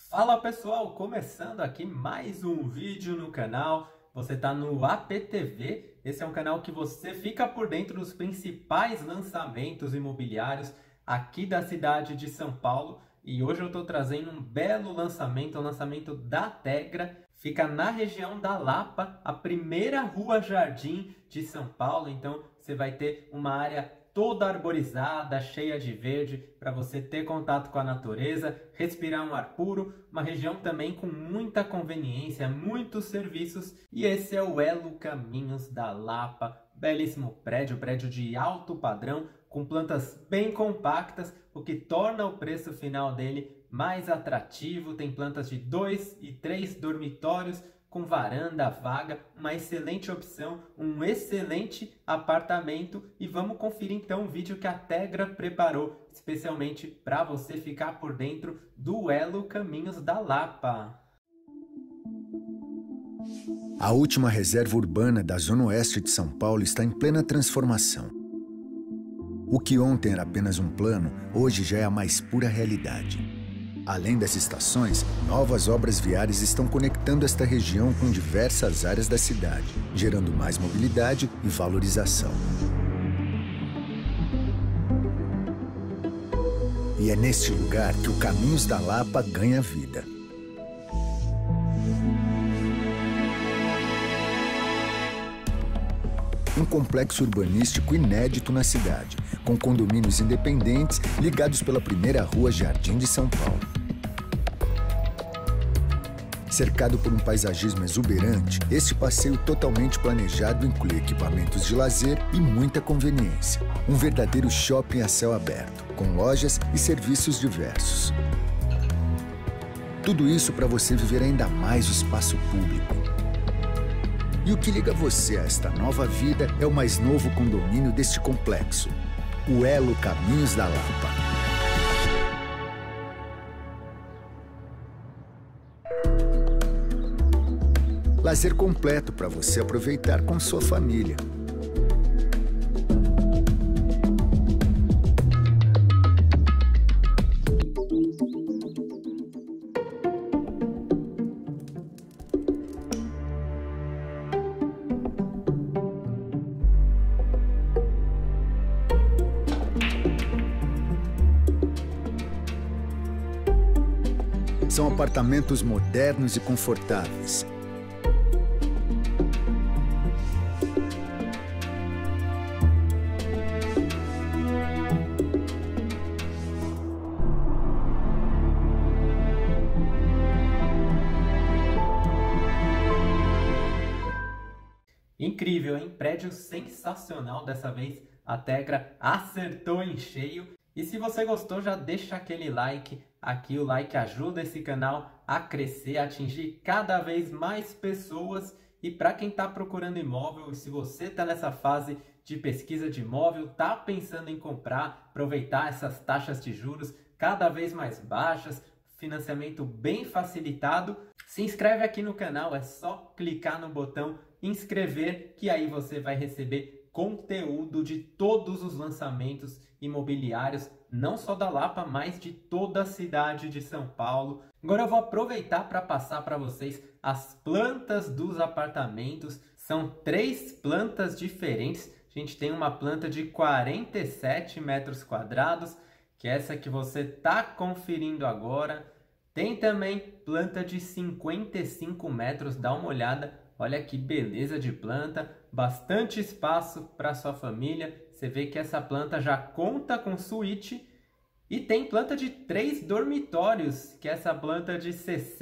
Fala pessoal, começando aqui mais um vídeo no canal. Você está no APTV, esse é um canal que você fica por dentro dos principais lançamentos imobiliários aqui da cidade de São Paulo. E hoje eu estou trazendo um belo lançamento, o lançamento da Tegra. Fica na região da Lapa, a primeira rua Jardim de São Paulo. Então você vai ter uma área toda arborizada, cheia de verde, para você ter contato com a natureza, respirar um ar puro, uma região também com muita conveniência, muitos serviços. E esse é o Elo Caminhos da Lapa, belíssimo prédio de alto padrão, com plantas bem compactas, o que torna o preço final dele mais atrativo. Tem plantas de 2 e 3 dormitórios, com varanda, vaga, uma excelente opção, um excelente apartamento. E vamos conferir então o vídeo que a Tegra preparou especialmente para você ficar por dentro do Elo Caminhos da Lapa. A última reserva urbana da Zona Oeste de São Paulo está em plena transformação. O que ontem era apenas um plano, hoje já é a mais pura realidade. Além das estações, novas obras viárias estão conectando esta região com diversas áreas da cidade, gerando mais mobilidade e valorização. E é neste lugar que o Caminhos da Lapa ganha vida. Um complexo urbanístico inédito na cidade, com condomínios independentes ligados pela primeira rua Jardim de São Paulo. Cercado por um paisagismo exuberante, este passeio totalmente planejado inclui equipamentos de lazer e muita conveniência. Um verdadeiro shopping a céu aberto, com lojas e serviços diversos. Tudo isso para você viver ainda mais o espaço público. E o que liga você a esta nova vida é o mais novo condomínio deste complexo, o Elo Caminhos da Lapa. Lazer completo para você aproveitar com sua família. São apartamentos modernos e confortáveis. Incrível, hein? Prédio sensacional dessa vez. A Tegra acertou em cheio. E se você gostou, já deixa aquele like. Aqui o like ajuda esse canal a crescer, a atingir cada vez mais pessoas. E para quem está procurando imóvel, se você está nessa fase de pesquisa de imóvel, está pensando em comprar, aproveitar essas taxas de juros cada vez mais baixas, financiamento bem facilitado, se inscreve aqui no canal, é só clicar no botão inscrever, que aí você vai receber conteúdo de todos os lançamentos imobiliários, não só da Lapa, mas de toda a cidade de São Paulo. Agora eu vou aproveitar para passar para vocês as plantas dos apartamentos. São 3 plantas diferentes. A gente tem uma planta de 47 metros quadrados, que é essa que você está conferindo agora. Tem também planta de 55 metros, dá uma olhada. Olha que beleza de planta, bastante espaço para sua família. Você vê que essa planta já conta com suíte. E tem planta de 3 dormitórios, que é essa planta de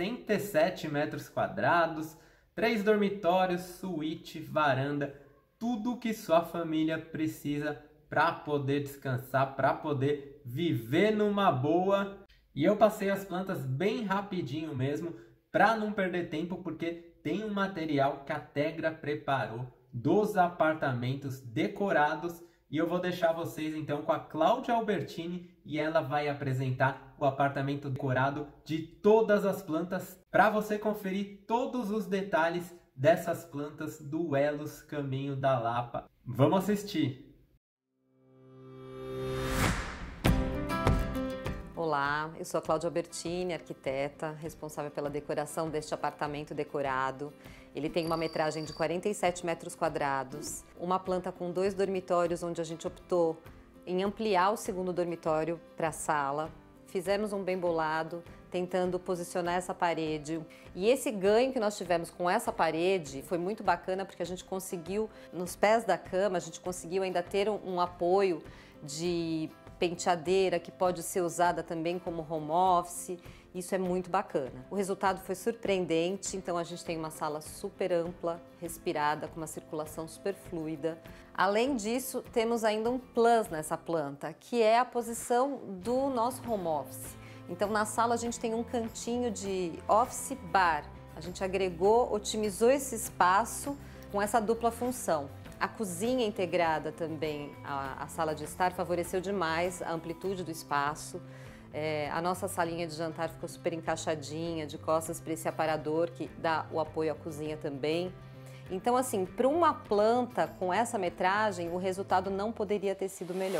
67 metros quadrados. 3 dormitórios, suíte, varanda, tudo que sua família precisa para poder descansar, para poder viver numa boa. E eu passei as plantas bem rapidinho mesmo, para não perder tempo, porque tem um material que a Tegra preparou dos apartamentos decorados. E eu vou deixar vocês então com a Cláudia Albertini e ela vai apresentar o apartamento decorado de todas as plantas para você conferir todos os detalhes dessas plantas do Elos Caminho da Lapa. Vamos assistir! Olá, eu sou a Cláudia Albertini, arquiteta, responsável pela decoração deste apartamento decorado. Ele tem uma metragem de 47 metros quadrados, uma planta com 2 dormitórios, onde a gente optou em ampliar o segundo dormitório para a sala. Fizemos um bem bolado, tentando posicionar essa parede. E esse ganho que nós tivemos com essa parede foi muito bacana, porque a gente conseguiu, nos pés da cama, a gente conseguiu ainda ter um apoio de penteadeira que pode ser usada também como home office. Isso é muito bacana. O resultado foi surpreendente, então a gente tem uma sala super ampla, respirada, com uma circulação super fluida. Além disso, temos ainda um plus nessa planta, que é a posição do nosso home office. Então na sala a gente tem um cantinho de office bar. A gente agregou, otimizou esse espaço com essa dupla função. A cozinha integrada também, a sala de estar, favoreceu demais a amplitude do espaço. A nossa salinha de jantar ficou super encaixadinha, de costas para esse aparador que dá o apoio à cozinha também. Então, assim, para uma planta com essa metragem, o resultado não poderia ter sido melhor.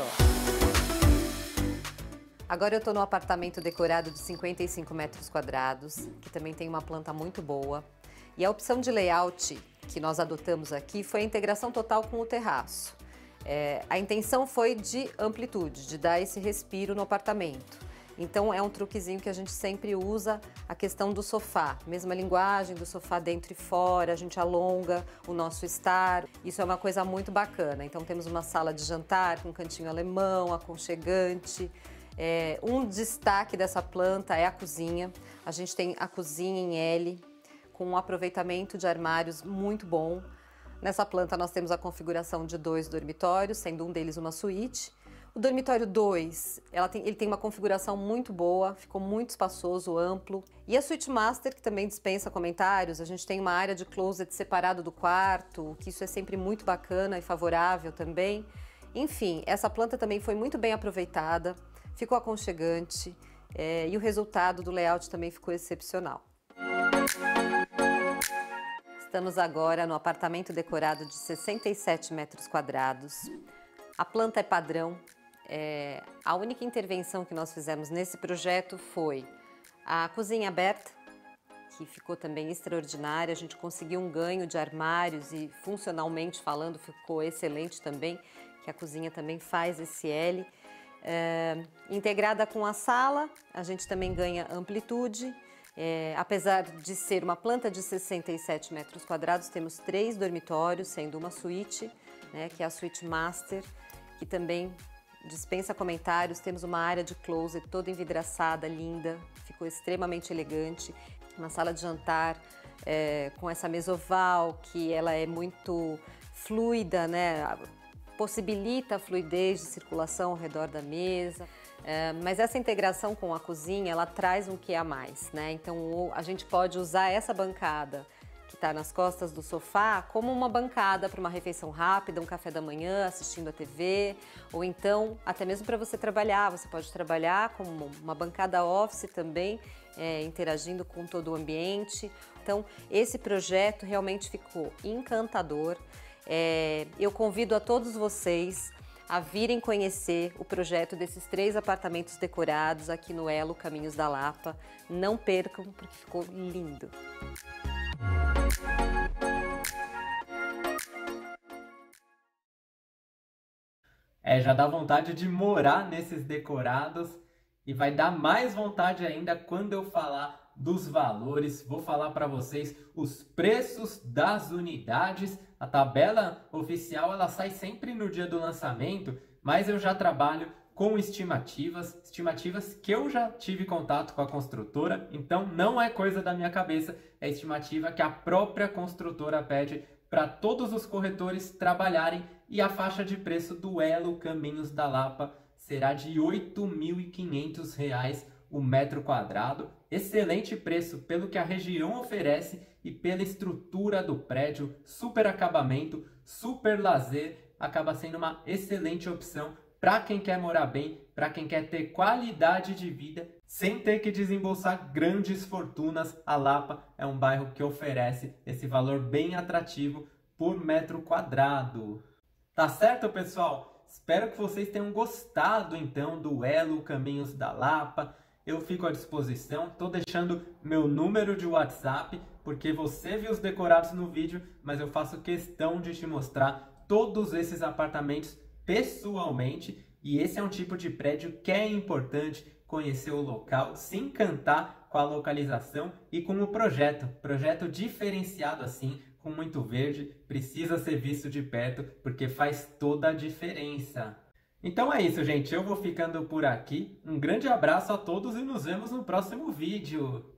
Agora eu estou no apartamento decorado de 55 metros quadrados, que também tem uma planta muito boa. E a opção de layout que nós adotamos aqui foi a integração total com o terraço. A intenção foi de amplitude, de dar esse respiro no apartamento. Então é um truquezinho que a gente sempre usa, a questão do sofá. Mesma linguagem do sofá dentro e fora, a gente alonga o nosso estar. Isso é uma coisa muito bacana. Então temos uma sala de jantar com um cantinho alemão, aconchegante. Um destaque dessa planta é a cozinha. A gente tem a cozinha em L, com um aproveitamento de armários muito bom. Nessa planta nós temos a configuração de 2 dormitórios, sendo um deles uma suíte. O dormitório 2, ele tem uma configuração muito boa, ficou muito espaçoso, amplo. E a suíte master, que também dispensa comentários, a gente tem uma área de closet separado do quarto, que isso é sempre muito bacana e favorável também. Enfim, essa planta também foi muito bem aproveitada, ficou aconchegante e o resultado do layout também ficou excepcional. Estamos agora no apartamento decorado de 67 metros quadrados. A planta é padrão. A única intervenção que nós fizemos nesse projeto foi a cozinha aberta, que ficou também extraordinária. A gente conseguiu um ganho de armários e, funcionalmente falando, ficou excelente também, que a cozinha também faz esse L. Integrada com a sala, a gente também ganha amplitude. Apesar de ser uma planta de 67 metros quadrados, temos 3 dormitórios, sendo uma suíte, né, que é a suíte master, que também dispensa comentários. Temos uma área de closet toda envidraçada, linda, ficou extremamente elegante. Uma sala de jantar com essa mesa oval, que ela é muito fluida, né, possibilita a fluidez de circulação ao redor da mesa. Mas essa integração com a cozinha, ela traz um quê a mais, né? Então a gente pode usar essa bancada que está nas costas do sofá como uma bancada para uma refeição rápida, um café da manhã, assistindo a TV, ou então até mesmo para você trabalhar. Você pode trabalhar como uma bancada office também, interagindo com todo o ambiente. Então esse projeto realmente ficou encantador. Eu convido a todos vocês a virem conhecer o projeto desses 3 apartamentos decorados aqui no Elo Caminhos da Lapa. Não percam, porque ficou lindo! Já dá vontade de morar nesses decorados e vai dar mais vontade ainda quando eu falar dos valores. Vou falar para vocês os preços das unidades. A tabela oficial ela sai sempre no dia do lançamento, mas eu já trabalho com estimativas que eu já tive contato com a construtora, então não é coisa da minha cabeça, é estimativa que a própria construtora pede para todos os corretores trabalharem, e a faixa de preço do Elo Caminhos da Lapa será de R$ 8.500 o metro quadrado. Excelente preço pelo que a região oferece e pela estrutura do prédio, super acabamento, super lazer, acaba sendo uma excelente opção para quem quer morar bem, para quem quer ter qualidade de vida sem ter que desembolsar grandes fortunas. A Lapa é um bairro que oferece esse valor bem atrativo por metro quadrado. Tá certo, pessoal? Espero que vocês tenham gostado então do Elo Caminhos da Lapa. Eu fico à disposição, estou deixando meu número de WhatsApp, porque você viu os decorados no vídeo, mas eu faço questão de te mostrar todos esses apartamentos pessoalmente. E esse é um tipo de prédio que é importante conhecer o local, se encantar com a localização e com o projeto diferenciado assim, com muito verde, precisa ser visto de perto porque faz toda a diferença. Então é isso, gente, eu vou ficando por aqui, um grande abraço a todos e nos vemos no próximo vídeo.